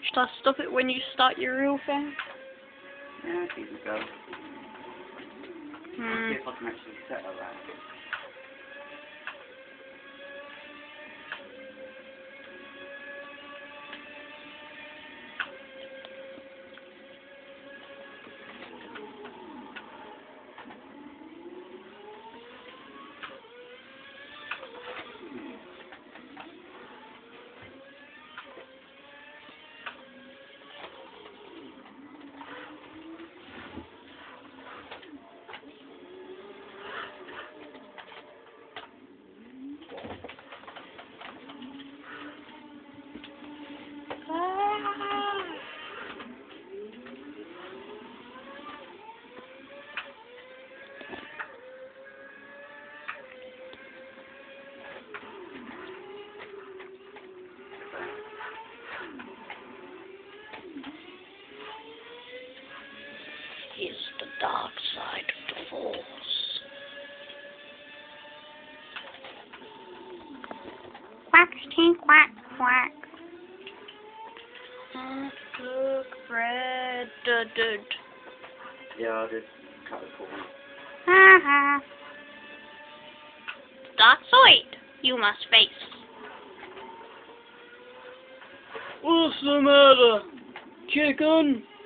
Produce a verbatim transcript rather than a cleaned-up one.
Should I stop it when you start your real thing? Yeah, I think we go. Hmm. See if I can actually set her that. Is the dark side of the Force. Quack, tink, quack, quack. Mm, look, red, duh, duh. Yeah, I did cut the corner. Ha ha. Dark side, you must face. What's the matter, chicken?